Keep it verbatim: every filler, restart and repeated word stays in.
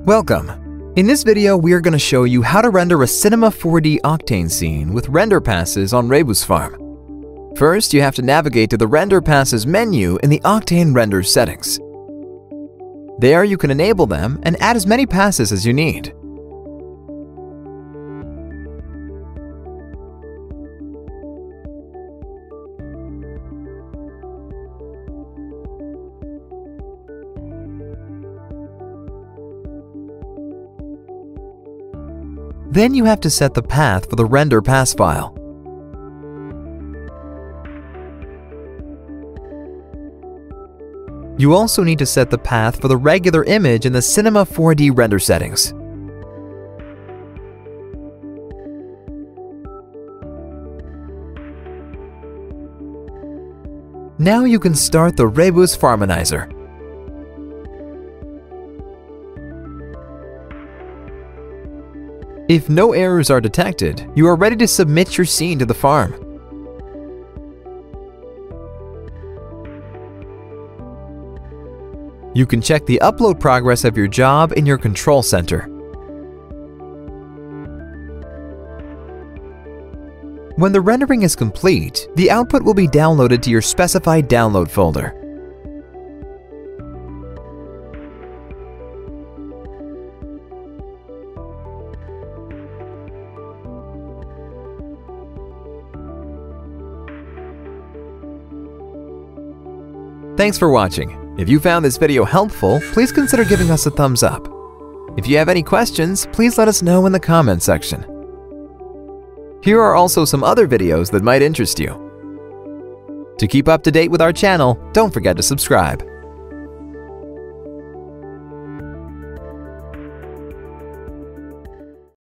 Welcome! In this video, we are going to show you how to render a Cinema four D Octane scene with render passes on RebusFarm. First, you have to navigate to the Render Passes menu in the Octane Render settings. There, you can enable them and add as many passes as you need. Then you have to set the path for the render pass file. You also need to set the path for the regular image in the Cinema four D render settings. Now you can start the Rebus Farminizer. If no errors are detected, you are ready to submit your scene to the farm. You can check the upload progress of your job in your control center. When the rendering is complete, the output will be downloaded to your specified download folder. Thanks for watching. If you found this video helpful, please consider giving us a thumbs up. If you have any questions, please let us know in the comments section. Here are also some other videos that might interest you. To keep up to date with our channel, don't forget to subscribe.